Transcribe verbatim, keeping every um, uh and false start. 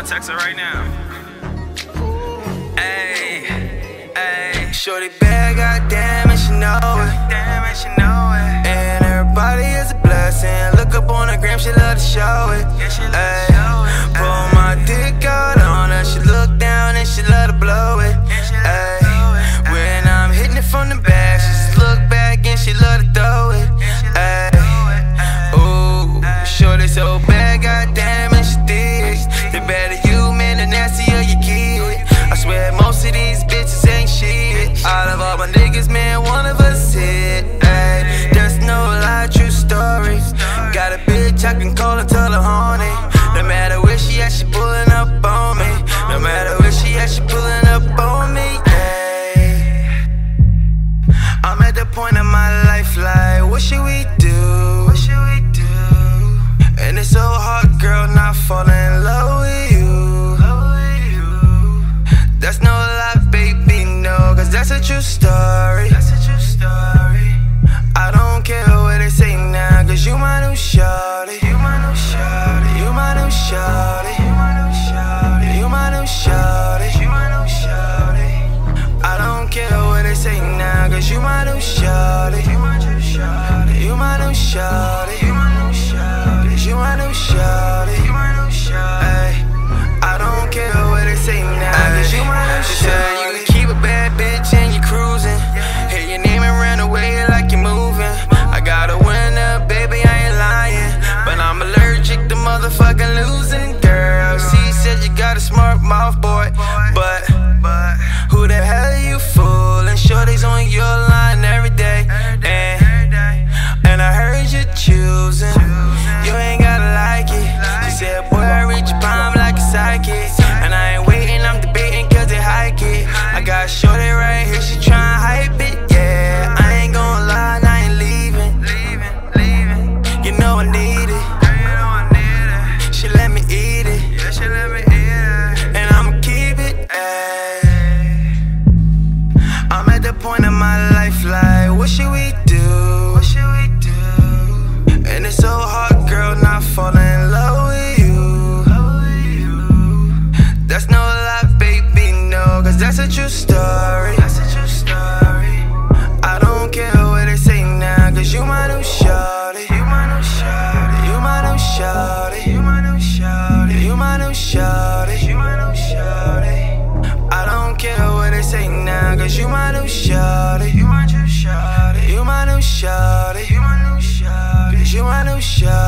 text her right now. Ayy, ayy. Shorty bad, goddamn, and she know it. Damn, and she know it. And her body is a blessing. Look up on her gram, she love to show it. Yeah, she love to show it. Pull my dick out on her, she look down and she love to blow it. Ayy, when I'm hitting it from the back, she just look back and she love to throw it. Ayy, ooh, Shorty so bad, goddamn, and she thick. The better you, man, the nastier you get. I swear most of these bitches ain't shit. All of all my niggas, man, one of us hit. Ayy, there's no lie, true story. Got a bitch, I can call her, tell her horny. No matter where she at, she pulling up on me. No matter where she at, she pulling up on me. Ayy, I'm at the point of my life, like, what should we do? What should we do? And it's so hard, girl, not falling in love with you. That's no lie, baby, no, cause that's a true story. That's a true story. I don't care what they say now, cause you my new shorty. You my new shorty. You my new shorty. You my new shorty. You my new shorty. You my new shorty. I don't care what they say now, cause you my new shorty. You my new shorty. You my new shorty. You my new shorty. You my new shorty. You my new shorty. I don't care what they say now, cause you my new shorty. You can keep a bad bitch and you cruising. Hear your name and run away like you're moving. I got a winner, baby, I ain't lying, but I'm allergic to motherfucking losing, girl. She said you got a smart mouth, boy, but who the hell are you fooling? Shorty's on your line every day, and, and I heard you choosing. You ain't gotta like it. She said, boy, I reach your palm like a psychic, and I ain't waiting, I'm debating cause they hike it. I got Shorty right here, she tryna hype it, yeah. I ain't gonna lie, I ain't leaving. You know I need it. She let me eat it, and I'ma keep it, ayy. I'm at the point of my life, like, what should we do? What should we do? And it's so hard, girl, not falling in love with you. That's no lie, baby, no, cause that's a true story. That's a true story. I don't care what they say now, cause you my new shorty. You my new shorty. You my new shorty. You my new shorty. You my new shorty. You my new shorty. I don't care what they say now, cause you my new shorty. You my new shorty. You my new shorty. You my new shorty. You my new shorty.